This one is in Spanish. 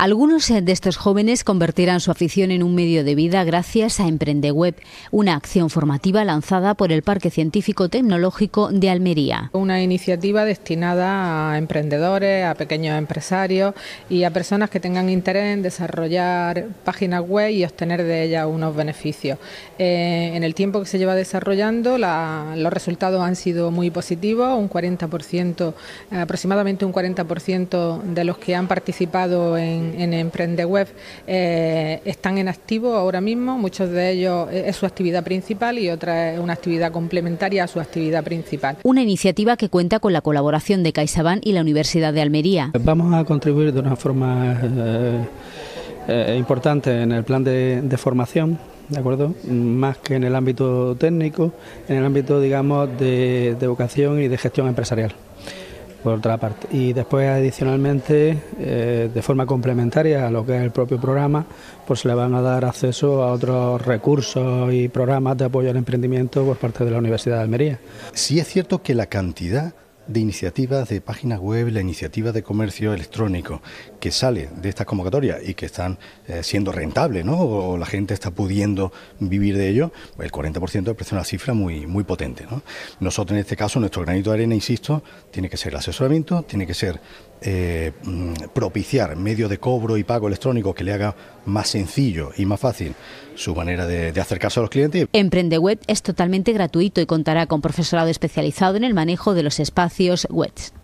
Algunos de estos jóvenes convertirán su afición en un medio de vida gracias a EmprendeWeb, una acción formativa lanzada por el Parque Científico Tecnológico de Almería. Una iniciativa destinada a emprendedores, a pequeños empresarios y a personas que tengan interés en desarrollar páginas web y obtener de ellas unos beneficios. En el tiempo que se lleva desarrollando, los resultados han sido muy positivos, aproximadamente un 40% de los que han participado en EmprendeWeb están en activo ahora mismo. Muchos de ellos es su actividad principal y otra es una actividad complementaria a su actividad principal. Una iniciativa que cuenta con la colaboración de CaixaBank y la Universidad de Almería. Vamos a contribuir de una forma importante en el plan de formación, ¿de acuerdo? Más que en el ámbito técnico, en el ámbito, digamos, de vocación y de gestión empresarial, por otra parte. Y después, adicionalmente, de forma complementaria a lo que es el propio programa, pues se le van a dar acceso a otros recursos y programas de apoyo al emprendimiento por parte de la Universidad de Almería. Sí es cierto que la cantidad de iniciativas de páginas web, la iniciativa de comercio electrónico que sale de estas convocatorias y que están siendo rentables, ¿no? O la gente está pudiendo vivir de ello, el 40% me parece una cifra muy potente, ¿no? Nosotros en este caso, nuestro granito de arena, insisto, tiene que ser el asesoramiento, tiene que ser propiciar medios de cobro y pago electrónico que le haga más sencillo y más fácil su manera de acercarse a los clientes. EmprendeWeb es totalmente gratuito y contará con profesorado especializado en el manejo de los espacios web.